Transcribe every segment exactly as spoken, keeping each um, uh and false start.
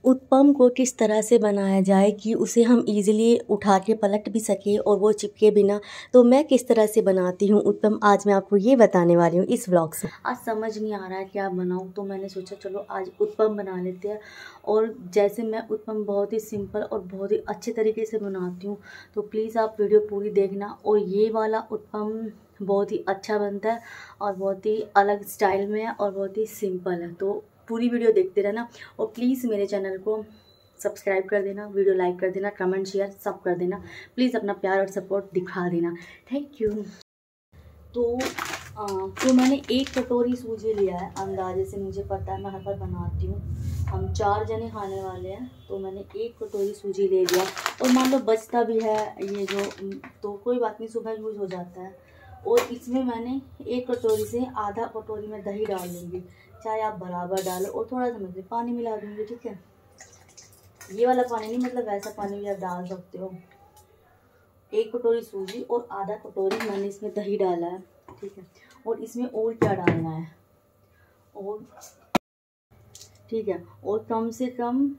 उत्पम को किस तरह से बनाया जाए कि उसे हम इजीली उठा के पलट भी सकें और वो चिपके बिना, तो मैं किस तरह से बनाती हूँ उत्पम, आज मैं आपको ये बताने वाली हूँ इस व्लॉग से। आज समझ नहीं आ रहा है क्या बनाऊँ, तो मैंने सोचा चलो आज उत्पम बना लेते हैं। और जैसे मैं उत्पम बहुत ही सिंपल और बहुत ही अच्छे तरीके से बनाती हूँ, तो प्लीज़ आप वीडियो पूरी देखना। और ये वाला उत्पम बहुत ही अच्छा बनता है और बहुत ही अलग स्टाइल में है और बहुत ही सिंपल है, तो पूरी वीडियो देखते रहना। और प्लीज़ मेरे चैनल को सब्सक्राइब कर देना, वीडियो लाइक कर देना, कमेंट शेयर सब कर देना। प्लीज़ अपना प्यार और सपोर्ट दिखा देना, थैंक यू। तो आ, तो मैंने एक कटोरी सूजी लिया है, अंदाजे से मुझे पता है, मैं हर बार बनाती हूँ। हम चार जने खाने वाले हैं, तो मैंने एक कटोरी सूजी ले लिया। और मान लो बचता भी है ये जो, तो कोई बात नहीं, सुबह यूज़ हो जाता है। और इसमें मैंने एक कटोरी से आधा कटोरी में दही डाल दूँगी, चाहे आप बराबर डालो। और थोड़ा सा मैं पानी मिला दूँगी, ठीक है। ये वाला पानी नहीं, मतलब वैसा पानी भी आप डाल सकते हो। एक कटोरी सूजी और आधा कटोरी मैंने इसमें दही डाला है, ठीक है। और इसमें और क्या डालना है, और ठीक है, और कम से कम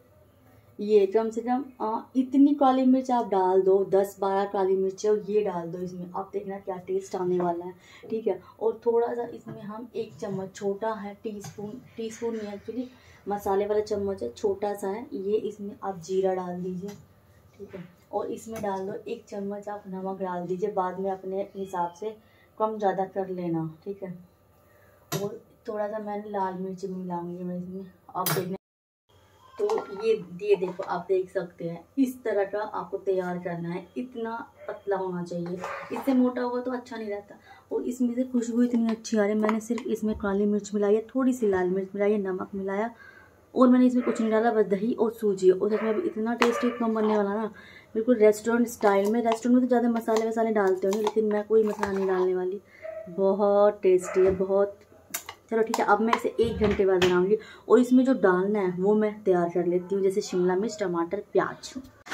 ये कम से कम आ, इतनी काली मिर्च आप डाल दो, दस बारह काली मिर्च और ये डाल दो इसमें, आप देखना क्या टेस्ट आने वाला है, ठीक है। और थोड़ा सा इसमें हम एक चम्मच, छोटा है, टीस्पून टीस्पून नहीं एक्चुअली, मसाले वाला चम्मच है, छोटा सा है ये, इसमें आप जीरा डाल दीजिए, ठीक है। और इसमें डाल दो एक चम्मच आप नमक डाल दीजिए, बाद में अपने हिसाब से कम ज़्यादा कर लेना, ठीक है। और थोड़ा सा मैंने लाल मिर्च भी मिलाऊंगी मैं इसमें, आप देखना। तो ये ये देखो, आप देख सकते हैं इस तरह का आपको तैयार करना है, इतना पतला होना चाहिए, इससे मोटा होगा तो अच्छा नहीं रहता। और इसमें से खुशबू इतनी अच्छी आ रही है। मैंने सिर्फ इसमें काली मिर्च मिलाई है, थोड़ी सी लाल मिर्च मिलाई है, नमक मिलाया, और मैंने इसमें कुछ नहीं डाला, बस दही और सूजी। और इसमें अभी इतना टेस्टी उत्पम बनने वाला ना, बिल्कुल रेस्टोरेंट स्टाइल में। रेस्टोरेंट में तो ज़्यादा मसाले वसाले डालते होंगे, लेकिन मैं कोई मसाला नहीं डालने वाली। बहुत टेस्टी है, बहुत। चलो ठीक है, अब मैं इसे एक घंटे बाद बनाऊंगी। और इसमें जो डालना है वो मैं तैयार कर लेती हूँ, जैसे शिमला मिर्च, टमाटर, प्याज।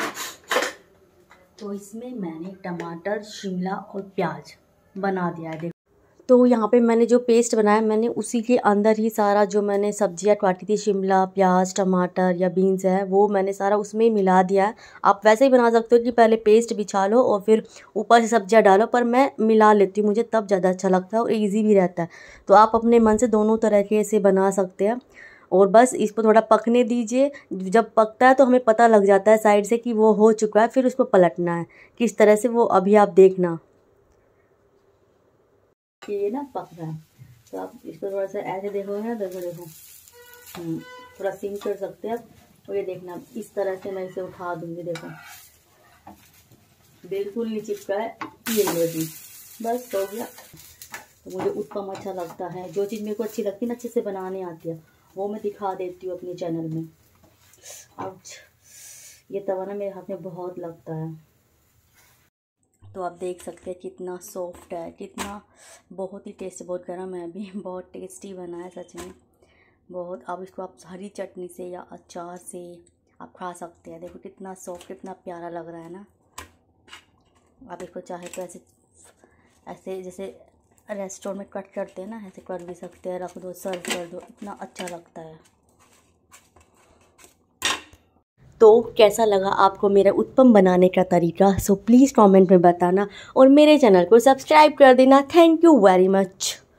तो इसमें मैंने टमाटर, शिमला और प्याज बना दिया है। तो यहाँ पे मैंने जो पेस्ट बनाया, मैंने उसी के अंदर ही सारा जो मैंने सब्जियाँ काटी थी, शिमला, प्याज, टमाटर या बीन्स है, वो मैंने सारा उसमें मिला दिया है। आप वैसे ही बना सकते हो कि पहले पेस्ट बिछा लो और फिर ऊपर से सब्जियाँ डालो, पर मैं मिला लेती हूँ, मुझे तब ज़्यादा अच्छा लगता है और ईजी भी रहता है। तो आप अपने मन से दोनों तरीके से बना सकते हैं। और बस इसको थोड़ा पकने दीजिए। जब पकता है तो हमें पता लग जाता है साइड से कि वो हो चुका है, फिर उसको पलटना है किस तरह से, वो अभी आप देखना ये ना पक रहा है। तो आप इसको थोड़ा सा ऐसे देखोगे ना, देखो देखो थोड़ा सिम कर सकते हैं आप। और ये देखना, इस तरह से मैं इसे उठा दूंगी, देखो बिल्कुल नहीं चिपका है, ये लो जी, बस हो गया। तो मुझे उत्पम अच्छा लगता है, जो चीज़ मेरे को अच्छी लगती है ना, अच्छे से बनाने आती है, वो मैं दिखा देती हूँ अपने चैनल में। अब ये तवा ना मेरे हाथ में बहुत लगता है। तो आप देख सकते हैं कितना सॉफ्ट है, कितना बहुत ही टेस्टी, बहुत गर्म है अभी, बहुत टेस्टी बना है सच में, बहुत। अब इसको आप हरी चटनी से या अचार से आप खा सकते हैं। देखो कितना सॉफ्ट, कितना प्यारा लग रहा है ना। आप इसको चाहे तो ऐसे ऐसे जैसे रेस्टोरेंट में कट करते हैं ना, ऐसे कर भी सकते हैं, रख दो, सर्व कर दो, इतना अच्छा लगता है। तो कैसा लगा आपको मेरा उत्पम बनाने का तरीका, सो प्लीज़ कमेंट में बताना और मेरे चैनल को सब्सक्राइब कर देना। Thank you very much.